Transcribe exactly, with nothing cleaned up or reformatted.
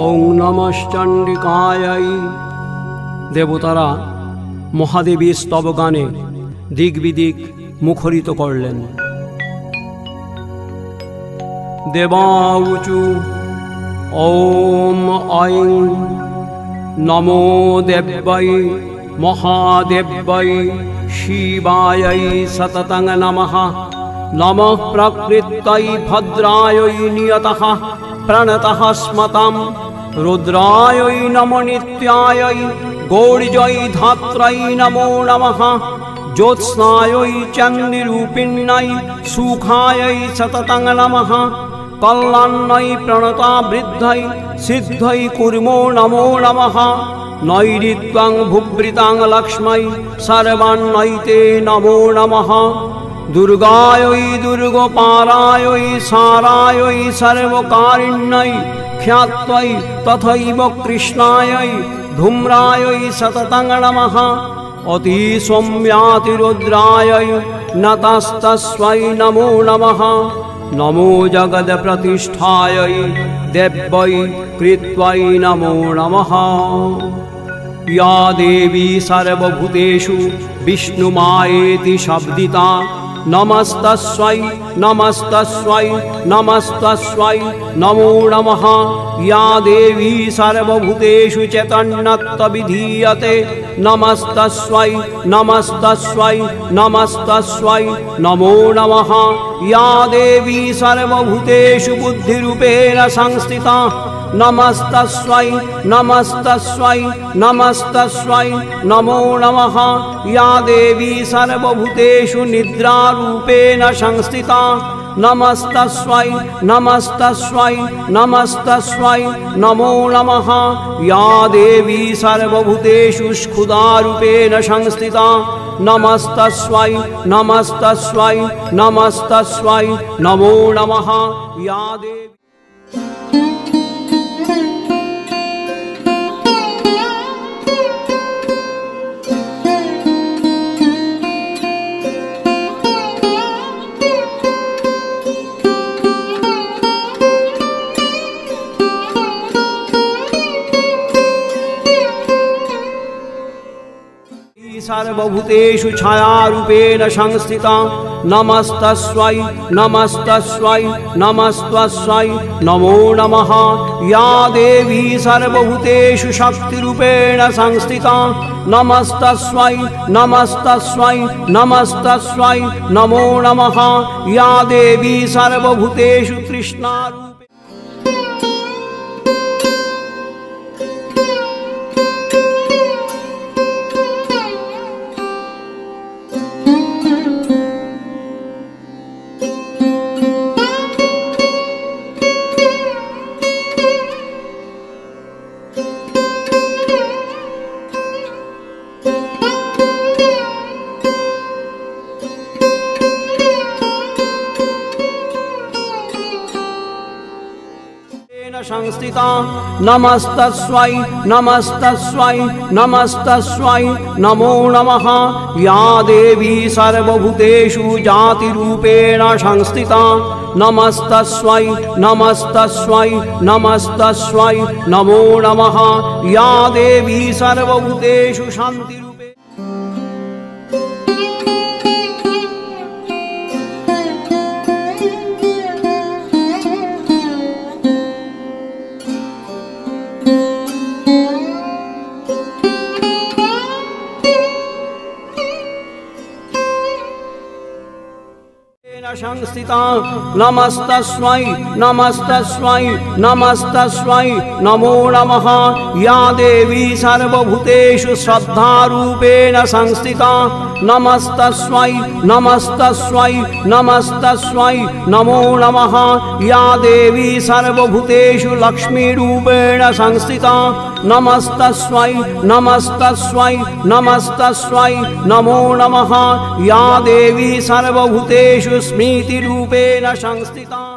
ওং নমশ্চণ্ডিকাयै। দেবতারা মহাদেবীর স্তবগানে দিক বিদিক মুখরিত করলেন। দেবাউচু ওম ঐং নমো দেব্যৈ মহাদেব্যৈ শিবাयै সততং নমঃ। নমঃ প্রকৃত্যৈ ভদ্রাयै নিয়তঃ প্রণতঃ স্মতাম। রুদ্রাयै নমো নিত্যাयै গৌরজৈ ধাত্रै নমো নমঃ। ज्योत्स्नायै चन्दिरूपिण्यै सुखायै सततं नमः। कल्याण्यै प्रणता वृद्ध्यै सिद्ध्यै कुर्मो नमो नमः। नैऋत्यां भुभृतां लक्ष्मै सर्वाण्यै ते नमो नमः। दुर्गायै दुर्गोपारायै सारायै सर्वकारिण्यै ख्यात्यै तथैव कृष्णायै धूम्रायै सततं नमः। अति सौम्यातिरुद्रायै नतस्तस्मै नमो नमः। नमो जगत्प्रतिष्ठायै देव्यै कृत्यै नमो नमः। या देवी सर्वभूतेषु विष्णुमायेति शब्दिता नमस्तस्यै नमस्तस्यै नमस्तस्यै नमो नमः। या देवी सर्वभूतेषु चैतन्यत्वविधीयते नमस्तस्यै नमस्तस्यै नमस्तस्यै नमो नमः। या देवी सर्वभूतेषु बुद्धिरूपेण संस्थिता नमस्तस्यै नमस्तस्यै नमस्तस्यै नमो नमः। या देवी सर्वभूतेषु निद्रारूपेण संस्थिता नमस्तस्यै नमस्तस्यै नमस्तस्यै नमो नमः। या देवी सर्वभूतेषु क्षुधारूपेण संस्थिता नमस्तस्यै नमस्तस्यै नमस्तस्यै नमो नमः। या देवी सर्वभूतेषु छायारूपेण संस्थिता नमस्तस्यै नमस्तस्यै नमस्तस्यै नमो नमः। या देवी सर्वभूतेषु शक्तिरूपेण संस्थिता नमस्तस्यै नमस्तस्यै नमस्तस्यै नमो नमः। या देवी सर्वभूतेषु तृष्णारूपेण संस्थिता नमस्तस्यै नमस्तस्यै नमस्तस्यै नमो नमः। या देवी सर्वभूतेषु जातिरूपेण संस्थिता नमस्तस्यै नमस्तस्यै नमस्तस्यै नमो नमः। या देवी सर्वभूतेषु शान्तिरूपेण संस्थिता नमस्तस्यै नमस्तस्यै नमस्तस्यै नमो नमः। या देवी सर्वभूतेषु श्रद्धारूपेण संस्थिता नमस्तस्यै नमस्तस्यै नमस्तस्यै नमो नमः। या देवी सर्वभूतेषु लक्ष्मीरूपेण संस्थिता नमस्तस्यै नमस्तस्यै नमस्तस्यै नमो नमः। या देवी सर्वभूतेषु स्मृतिरूपेण संस्थिता